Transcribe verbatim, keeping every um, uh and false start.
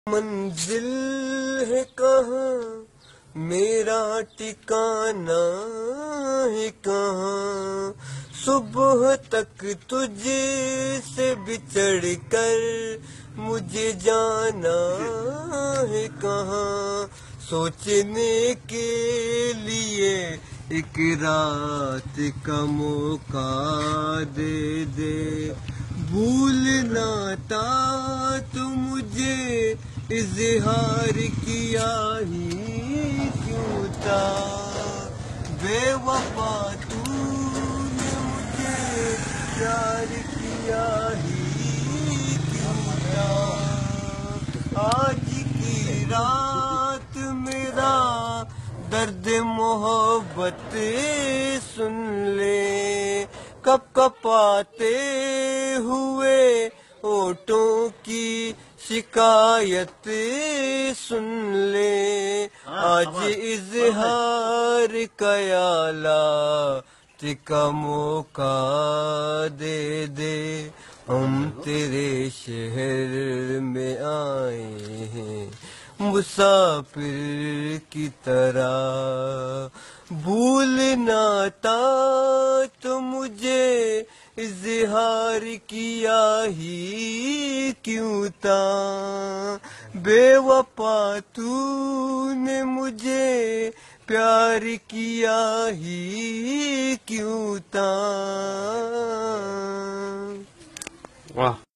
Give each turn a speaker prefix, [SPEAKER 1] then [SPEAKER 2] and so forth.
[SPEAKER 1] منزل ہے کہاں میرا ٹھکانہ ہے کہاں، صبح تک تجھ سے بچھڑ کر مجھے جانا ہے کہاں، سوچنے کے لیے ایک رات کا موقع دے دے، بھولنا تھا تو مجھے اظہار کیا ہی کیوں تھا، بے وفا تو نے مجھے پیار کیا ہی کیوں تھا، آج کی رات میرا درد محبت سن لے، کپ کپاتے ہوئے ہونٹوں کی شکایت سن لے، آج اظہار خیالات کا موقع دے دے، ہم تیرے شہر میں آئے ہیں مسافر کی طرح، بھولنا تھا تو مجھے اظہار کیا ہی کیوں تھا، بے وفا تو نے مجھے پیار کیا ہی کیوں تھا۔
[SPEAKER 2] واہ